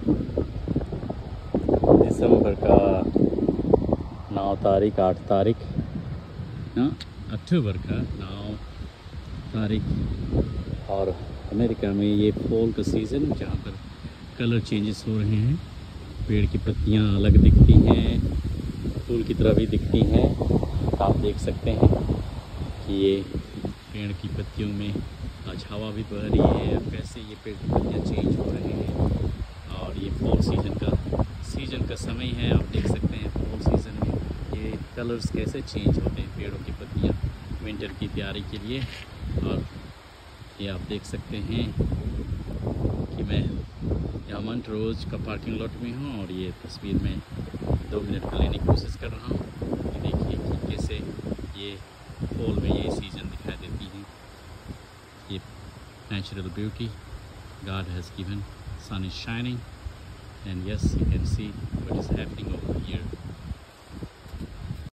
दिसंबर का 9 तारीख 8 तारीख ना, अक्टूबर का 9 तारीख। और अमेरिका में ये फॉल का सीज़न, जहाँ पर कलर चेंजेस हो रहे हैं, पेड़ की पत्तियाँ अलग दिखती हैं, फूल की तरह भी दिखती हैं। आप देख सकते हैं कि ये पेड़ की पत्तियों में आज हवा भी बह रही है, कैसे ये पेड़ की पत्तियाँ चेंज हो रहे हैं। और ये फॉल सीज़न का समय है। आप देख सकते हैं फॉल सीज़न में ये कलर्स कैसे चेंज होते हैं पेड़ों की पत्तियाँ विंटर की तैयारी के लिए। और ये आप देख सकते हैं कि मैं यहाँ मंटरोज का पार्किंग लॉट में हूँ और ये तस्वीर में 2 मिनट में लेने की कोशिश कर रहा हूँ। ये देखिए कि कैसे ये फॉल में ये सीज़न दिखाई देती है। ये natural beauty God has given, sun is shining, and yes, you can see what is happening over here.